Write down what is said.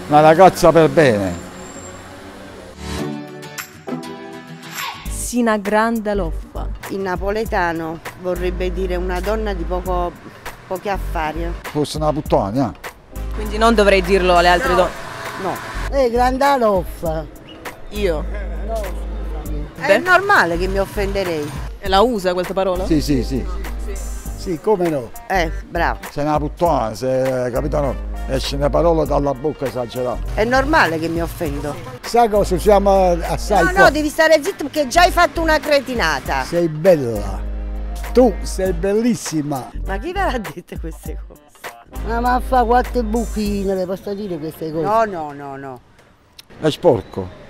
Una ragazza per bene. Sina grande loffa. In napoletano vorrebbe dire una donna di pochi affari. Fosse una puttana, Quindi non dovrei dirlo alle altre donne. No. Grande loffa. Io. No, scusami. È normale che mi offenderei. E la usa questa parola? Sì, sì, sì. Sì, come no? Bravo. Sei una puttana, se capitano, esce parole dalla bocca esagerate. È normale che mi offendo. Sai cosa siamo assai No, devi stare zitto perché già hai fatto una cretinata. Sei bella. Tu sei bellissima. Ma chi ve l'ha dette queste cose? Ma fa quattro buchine, le posso dire queste cose? No. È sporco.